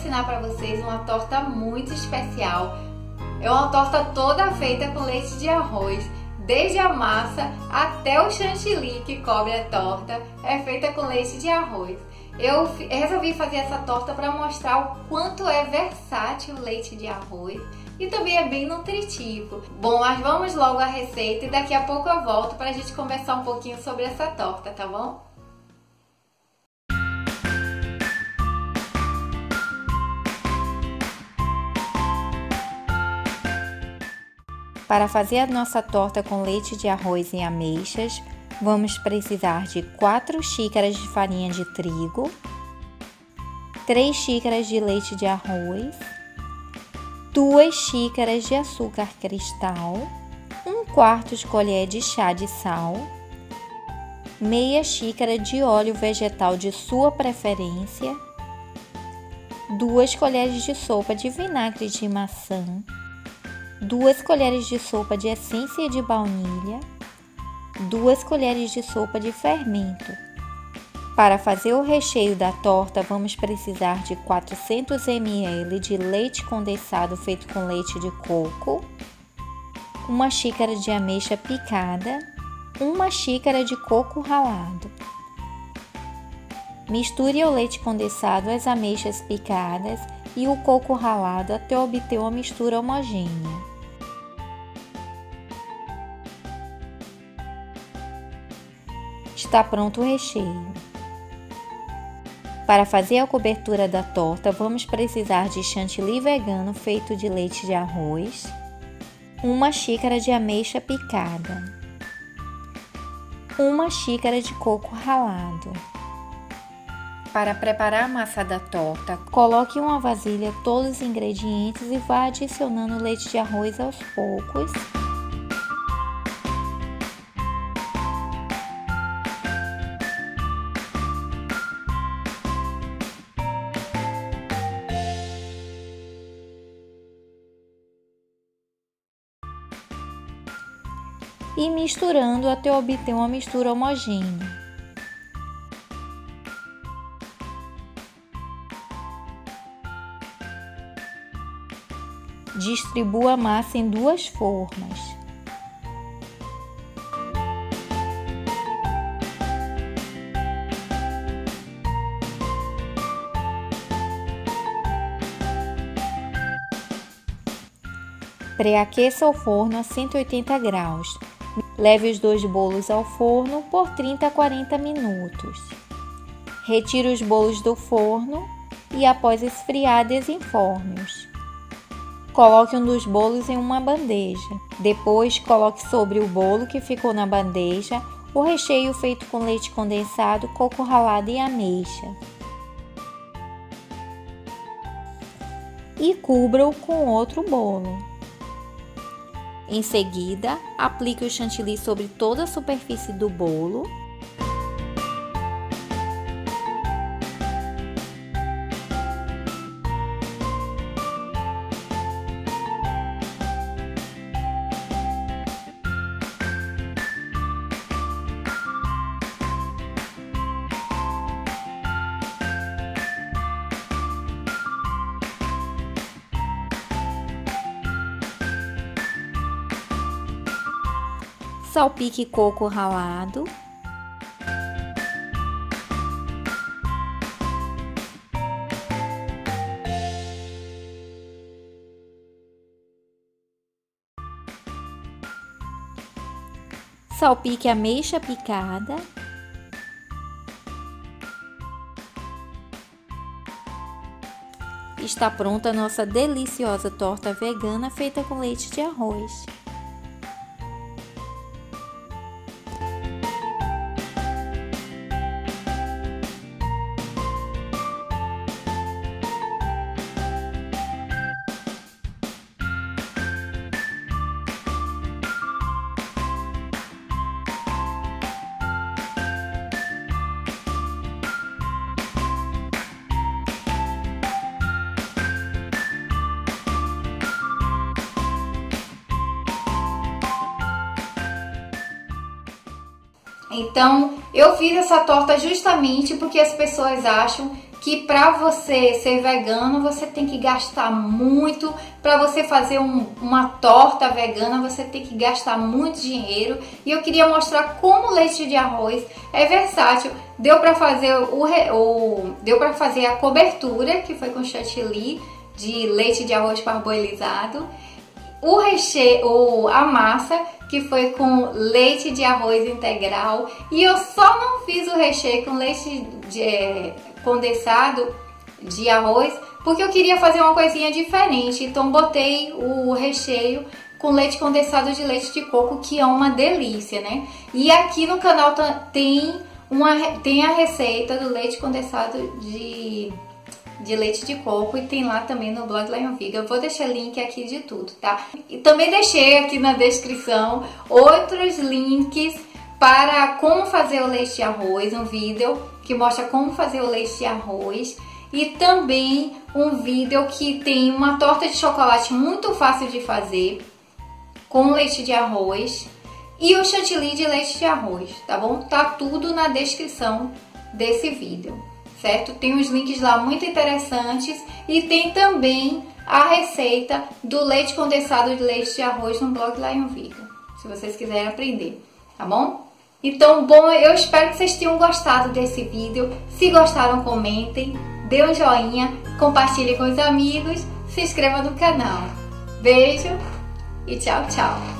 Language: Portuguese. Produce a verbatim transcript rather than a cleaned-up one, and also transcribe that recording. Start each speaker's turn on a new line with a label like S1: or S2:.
S1: ensinar para vocês uma torta muito especial. É uma torta toda feita com leite de arroz. Desde a massa até o chantilly que cobre a torta é feita com leite de arroz. Eu resolvi fazer essa torta para mostrar o quanto é versátil o leite de arroz e também é bem nutritivo. Bom, mas vamos logo à receita e daqui a pouco eu volto para a gente conversar um pouquinho sobre essa torta, tá bom?
S2: Para fazer a nossa torta com leite de arroz e ameixas, vamos precisar de quatro xícaras de farinha de trigo, três xícaras de leite de arroz, duas xícaras de açúcar cristal, um quarto de colher de chá de sal, meia xícara de óleo vegetal de sua preferência, duas colheres de sopa de vinagre de maçã, duas colheres de sopa de essência de baunilha, duas colheres de sopa de fermento. Para fazer o recheio da torta, vamos precisar de quatrocentos mililitros de leite condensado feito com leite de coco, uma xícara de ameixa picada, uma xícara de coco ralado. Misture o leite condensado, as ameixas picadas e o coco ralado até obter uma mistura homogênea. Está pronto o recheio. Para fazer a cobertura da torta, vamos precisar de chantilly vegano feito de leite de arroz, uma xícara de ameixa picada, uma xícara de coco ralado. Para preparar a massa da torta, coloque em uma vasilha todos os ingredientes e vá adicionando o leite de arroz aos poucos. E misturando até obter uma mistura homogênea. Distribua a massa em duas formas. Pré-aqueça o forno a cento e oitenta graus. Leve os dois bolos ao forno por trinta a quarenta minutos. Retire os bolos do forno e, após esfriar, desenforme-os. Coloque um dos bolos em uma bandeja. Depois, coloque sobre o bolo que ficou na bandeja o recheio feito com leite condensado, coco ralado e ameixa. E cubra-o com outro bolo. Em seguida, aplique o chantilly sobre toda a superfície do bolo. Salpique coco ralado. Salpique ameixa picada. Está pronta a nossa deliciosa torta vegana feita com leite de arroz.
S1: Então, eu fiz essa torta justamente porque as pessoas acham que para você ser vegano você tem que gastar muito, para você fazer um, uma torta vegana você tem que gastar muito dinheiro, e eu queria mostrar como o leite de arroz é versátil. Deu para fazer o, o deu para fazer a cobertura, que foi com chantilly de leite de arroz parboilizado, o recheio, a massa, que foi com leite de arroz integral, e eu só não fiz o recheio com leite de, é, condensado de arroz porque eu queria fazer uma coisinha diferente, então botei o recheio com leite condensado de leite de coco, que é uma delícia, né? E aqui no canal tem, uma, tem a receita do leite condensado de... de leite de coco, e tem lá também no blog Lion Vegan. Eu vou deixar link aqui de tudo, tá? E também deixei aqui na descrição outros links para como fazer o leite de arroz, um vídeo que mostra como fazer o leite de arroz, e também um vídeo que tem uma torta de chocolate muito fácil de fazer com leite de arroz e o chantilly de leite de arroz, tá bom? Tá tudo na descrição desse vídeo, certo? Tem uns links lá muito interessantes, e tem também a receita do leite condensado de leite de arroz no blog Lion Vegan, se vocês quiserem aprender, tá bom? Então, bom, eu espero que vocês tenham gostado desse vídeo. Se gostaram, comentem, dê um joinha, compartilhe com os amigos, se inscreva no canal. Beijo e tchau, tchau!